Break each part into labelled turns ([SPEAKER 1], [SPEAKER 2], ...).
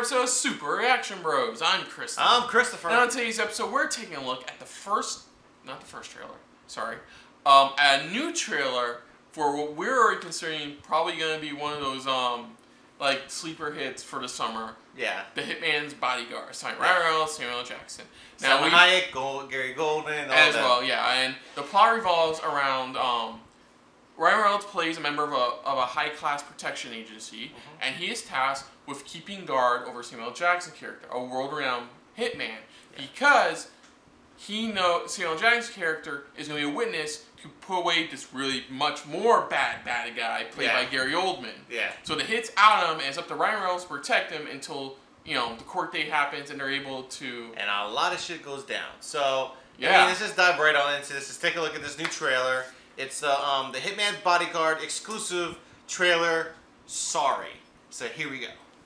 [SPEAKER 1] episode of Super Reaction Bros. I'm Kristen.
[SPEAKER 2] I'm Christopher.
[SPEAKER 1] And on today's episode, we're taking a look at not the first trailer, sorry, a new trailer for what we're already considering probably going to be one of those, like, sleeper hits for the summer.
[SPEAKER 2] Yeah.
[SPEAKER 1] The Hitman's Bodyguard, starring Ryan Reynolds, Samuel L. Jackson.
[SPEAKER 2] Salma Hayek, Gary Goldman, all
[SPEAKER 1] as
[SPEAKER 2] that.
[SPEAKER 1] well, yeah. And the plot revolves around, Ryan Reynolds plays a member of a high-class protection agency, and he is tasked with keeping guard over Samuel L. Jackson's character, a world-renowned hitman, because he knows Samuel L. Jackson's character is going to be a witness to put away this really much more bad guy played by Gary Oldman.
[SPEAKER 2] Yeah.
[SPEAKER 1] So the hit's out of him, and it's up to Ryan Reynolds to protect him until, you know, the court date happens and they're able to...
[SPEAKER 2] And a lot of shit goes down. So,
[SPEAKER 1] yeah.
[SPEAKER 2] I mean, let's just dive right on into this. Let's take a look at this new trailer. It's the Hitman's Bodyguard exclusive trailer, Sorry. So here we go.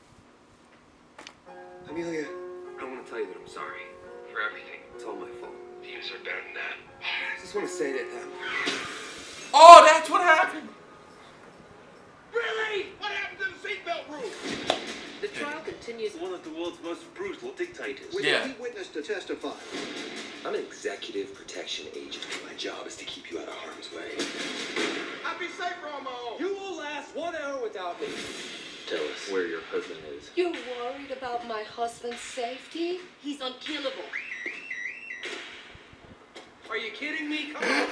[SPEAKER 3] Amelia, I want to tell you that I'm sorry for everything. It's all my fault. Thieves are better than that. I just want to say that.
[SPEAKER 1] Oh, that's what happened!
[SPEAKER 3] Really? What happened to the seatbelt rule?
[SPEAKER 4] The trial continues.
[SPEAKER 3] One of the world's most brutal dictators.
[SPEAKER 5] We
[SPEAKER 1] Yeah.
[SPEAKER 5] need witness to testify.
[SPEAKER 3] I'm an executive protection agent. My job is to keep you out of harm's way.
[SPEAKER 5] I'll be safe on my own.
[SPEAKER 3] You will last 1 hour without me. Tell us where your husband is.
[SPEAKER 4] You're worried about my husband's safety? He's unkillable.
[SPEAKER 3] Are you kidding me? Come on.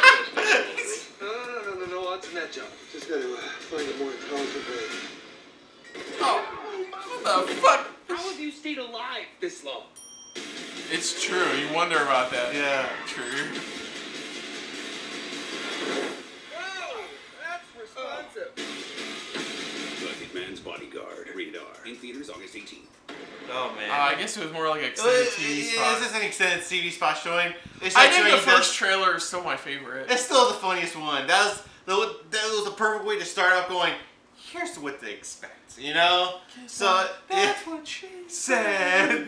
[SPEAKER 3] No. What's in that job?
[SPEAKER 5] Just got to find a more intelligent way.
[SPEAKER 1] Oh, what the fuck?
[SPEAKER 3] How have you stayed alive this long?
[SPEAKER 1] It's true, you wonder about that.
[SPEAKER 2] Yeah.
[SPEAKER 1] True.
[SPEAKER 3] Whoa, that's responsive.
[SPEAKER 6] The Hitman's Bodyguard. Rated R. In theaters August 18th.
[SPEAKER 2] Oh, man.
[SPEAKER 1] I guess it was more like an extended TV spot.
[SPEAKER 2] This is an extended TV spot showing.
[SPEAKER 1] I think the first trailer is still my favorite.
[SPEAKER 2] It's still the funniest one. That was the perfect way to start off going, here's what to expect, you know?
[SPEAKER 1] That's what she said.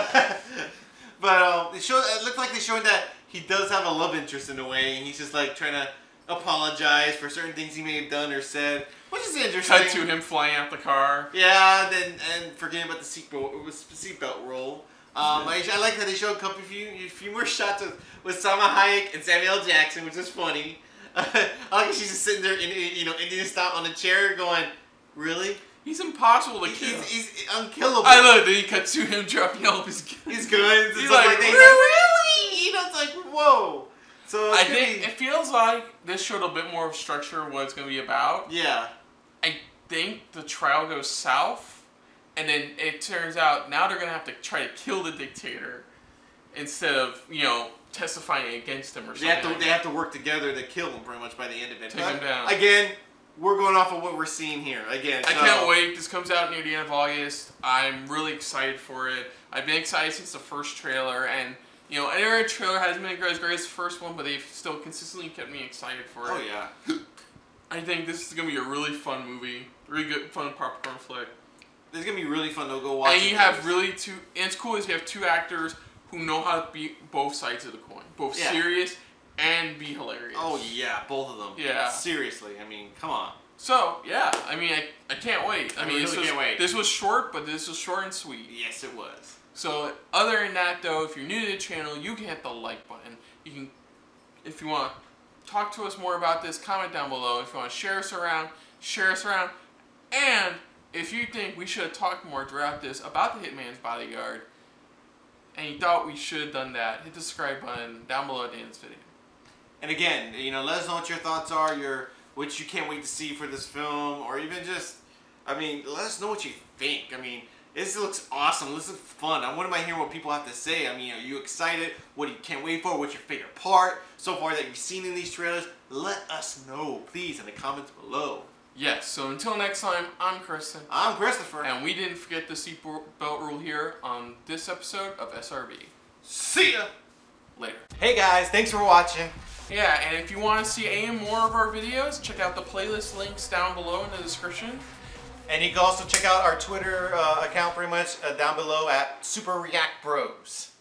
[SPEAKER 2] But it looked like they're showing that he does have a love interest in a way, and he's just like trying to apologize for certain things he may have done or said, which is interesting.
[SPEAKER 1] Cut to him flying out the car.
[SPEAKER 2] Yeah, and forgetting about the seatbelt roll. I like that they showed a few more shots with Salma Hayek and Samuel L. Jackson, which is funny. I like how she's just sitting there, Indian style on a chair, going, "Really?
[SPEAKER 1] He's impossible to kill.
[SPEAKER 2] He's unkillable."
[SPEAKER 1] I love it. Then he cut to him dropping all of his guns.
[SPEAKER 2] He's good.
[SPEAKER 1] He's like,
[SPEAKER 2] really? It's like, whoa. So
[SPEAKER 1] I think it feels like this showed a bit more of structure of what it's going to be about.
[SPEAKER 2] Yeah.
[SPEAKER 1] I think the trial goes south, and then it turns out now they're going to have to try to kill the dictator instead of, testifying against him or something.
[SPEAKER 2] They have to work together to kill him pretty much by the end of it.
[SPEAKER 1] Take him down.
[SPEAKER 2] Again, we're going off of what we're seeing here. Again,
[SPEAKER 1] I can't wait. This comes out near the end of August. I'm really excited for it. I've been excited since the first trailer, and every trailer hasn't been as great as the first one, but they've still consistently kept me excited for it.
[SPEAKER 2] Oh yeah.
[SPEAKER 1] I think this is gonna be a really fun movie, really good, fun popcorn flick.
[SPEAKER 2] This is gonna be really fun to go watch.
[SPEAKER 1] And you have and it's cool is you have two actors who know how to be both sides of the coin, both serious and be hilarious.
[SPEAKER 2] Oh yeah, both of them.
[SPEAKER 1] Yeah.
[SPEAKER 2] Seriously, I mean, come on.
[SPEAKER 1] So yeah, I mean, I can't wait. I mean,
[SPEAKER 2] really can't wait.
[SPEAKER 1] This was short, but this was short and sweet.
[SPEAKER 2] Yes, it was.
[SPEAKER 1] So other than that, though, if you're new to the channel, you can hit the like button. You can, if you want to talk to us more about this, comment down below. If you want to share us around, share us around. And if you think we should have talked more throughout this about the Hitman's Bodyguard, and you thought we should have done that, hit the subscribe button down below at the end of this video.
[SPEAKER 2] And again, let us know what your thoughts are, what you can't wait to see for this film, or even just, let us know what you think. I mean, this looks awesome. This looks fun. I wouldn't mind hearing what people have to say. I mean, are you excited? What do you can't wait for? What's your favorite part so far that you've seen in these trailers? Let us know, please, in the comments below.
[SPEAKER 1] Yes, so until next time, I'm Kristen.
[SPEAKER 2] I'm Christopher.
[SPEAKER 1] And we didn't forget the seatbelt rule here on this episode of SRB.
[SPEAKER 2] See ya!
[SPEAKER 1] Later.
[SPEAKER 2] Hey guys, thanks for watching.
[SPEAKER 1] Yeah, and if you want to see any more of our videos, check out the playlist links down below in the description.
[SPEAKER 2] And you can also check out our Twitter account pretty much down below at Super React Bros.